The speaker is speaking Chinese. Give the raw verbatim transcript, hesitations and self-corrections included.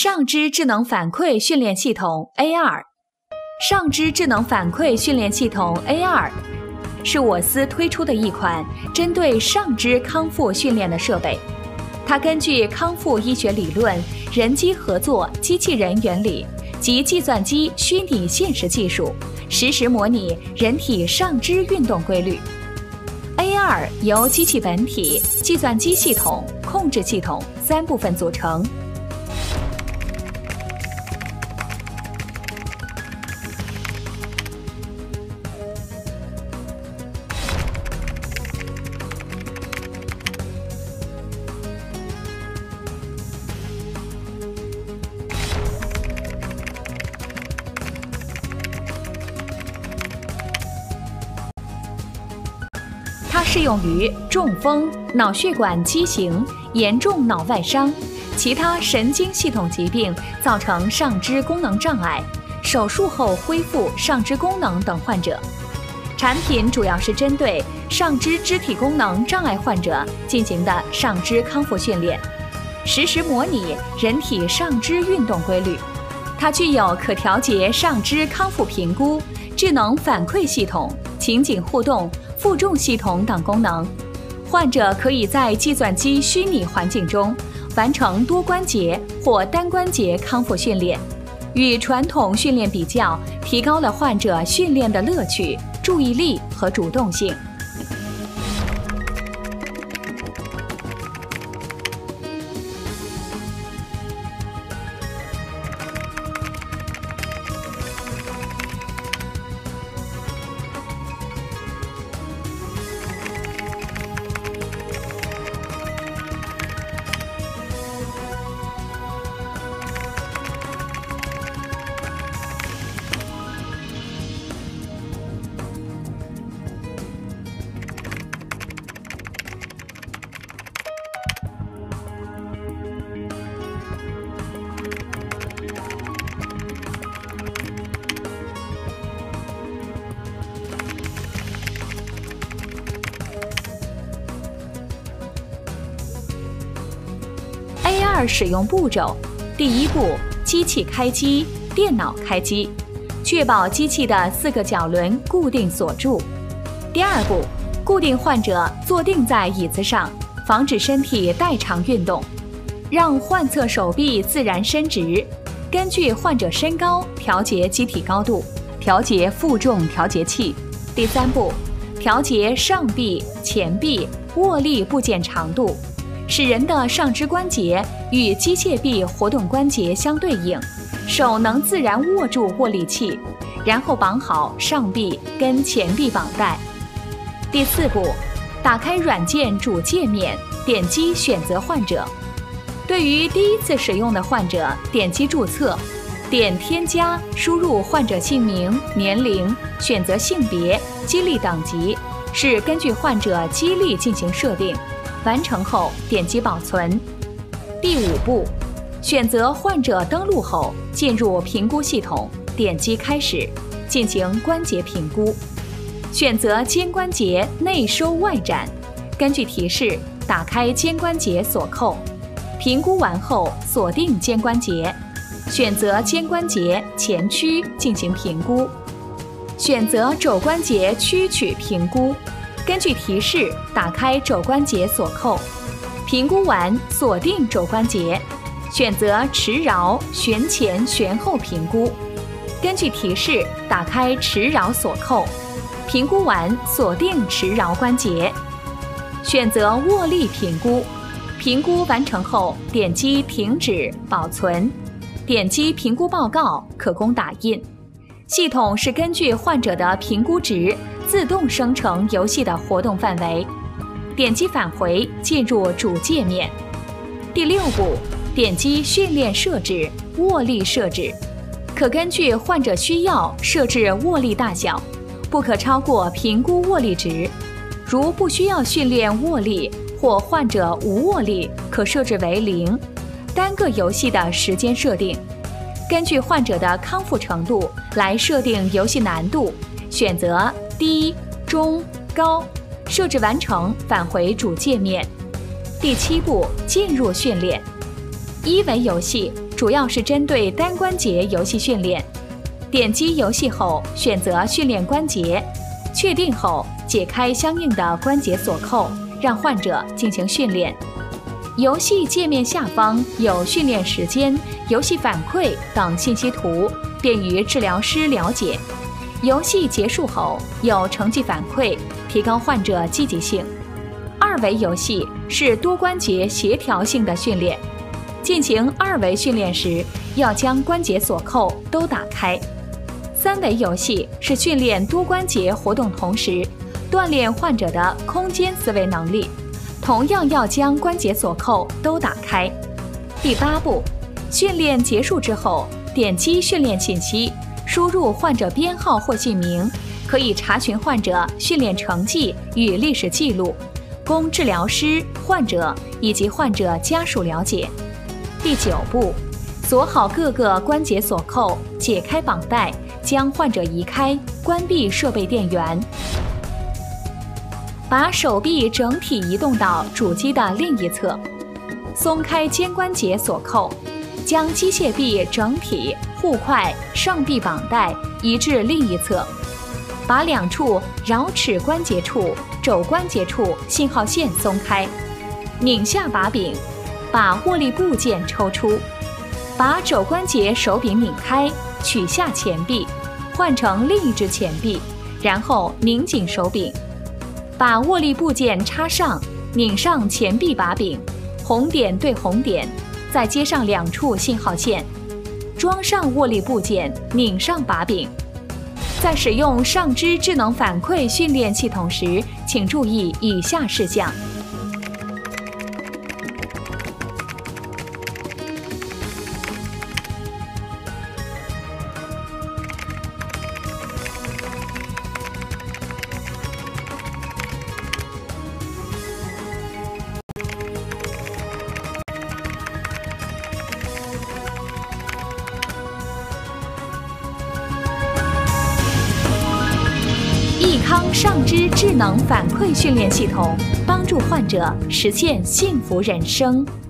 上肢智能反馈训练系统 A 二。上肢智能反馈训练系统 A 二是我司推出的一款针对上肢康复训练的设备。它根据康复医学理论、人机合作机器人原理及计算机虚拟现实技术，实时模拟人体上肢运动规律。A 二由机器本体、计算机系统、控制系统三部分组成。它适用于中风、脑血管畸形、严重脑外伤、其他神经系统疾病造成上肢功能障碍、手术后恢复上肢功能等患者。产品主要是针对上肢肢体功能障碍患者进行的上肢康复训练，实时模拟人体上肢运动规律。它具有可调节上肢康复评估、智能反馈系统、情景互动、负重系统等功能。患者可以在计算机虚拟环境中完成多关节或单关节康复训练，与传统训练比较，提高了患者训练的乐趣、注意力和主动性。A 二使用步骤：第一步，机器开机，电脑开机，确保机器的四个脚轮固定锁住。第二步，固定患者坐定在椅子上，防止身体代偿运动，让患侧手臂自然伸直，根据患者身高调节机体高度，调节负重调节器。第三步，调节上臂、前臂、握力部件长度，使人的上肢关节与机械臂活动关节相对应，手能自然握住握力器，然后绑好上臂跟前臂绑带。第四步，打开软件主界面，点击选择患者。对于第一次使用的患者，点击注册，点添加，输入患者姓名、年龄，选择性别、肌力等级，是根据患者肌力进行设定。完成后点击保存。第五步，选择患者登录后进入评估系统，点击开始，进行关节评估。选择肩关节内收外展，根据提示打开肩关节锁扣。评估完后锁定肩关节，选择肩关节前屈进行评估。选择肘关节屈曲评估。根据提示打开肘关节锁扣，评估完锁定肘关节，选择持桡旋前旋后评估。根据提示打开持桡锁扣，评估完锁定持桡关节，选择握力评估。评估完成后点击停止保存，点击评估报告可供打印。系统是根据患者的评估值自动生成游戏的活动范围，点击返回进入主界面。第六步，点击训练设置、握力设置，可根据患者需要设置握力大小，不可超过评估握力值。如不需要训练握力或患者无握力，可设置为零。单个游戏的时间设定，根据患者的康复程度来设定游戏难度，选择低、中、高，设置完成返回主界面。第七步，进入训练。一为游戏， 主要是针对单关节游戏训练。点击游戏后，选择训练关节，确定后解开相应的关节锁扣，让患者进行训练。游戏界面下方有训练时间、游戏反馈等信息图，便于治疗师了解。游戏结束后有成绩反馈，提高患者积极性。二维游戏是多关节协调性的训练，进行二维训练时要将关节锁扣都打开。三维游戏是训练多关节活动同时，锻炼患者的空间思维能力，同样要将关节锁扣都打开。第八步，训练结束之后，点击训练信息，输入患者编号或姓名，可以查询患者训练成绩与历史记录，供治疗师、患者以及患者家属了解。第九步，锁好各个关节锁扣，解开绑带，将患者移开，关闭设备电源。把手臂整体移动到主机的另一侧，松开肩关节锁扣，将机械臂整体、护块、上臂绑带移至另一侧，把两处桡尺关节处、肘关节处信号线松开，拧下把柄，把握力部件抽出，把肘关节手柄拧开，取下前臂，换成另一只前臂，然后拧紧手柄，把握力部件插上，拧上前臂把柄，红点对红点，再接上两处信号线，装上握力部件，拧上把柄。在使用上肢智能反馈训练系统时，请注意以下事项。益康上肢智能反馈训练系统，帮助患者实现幸福人生。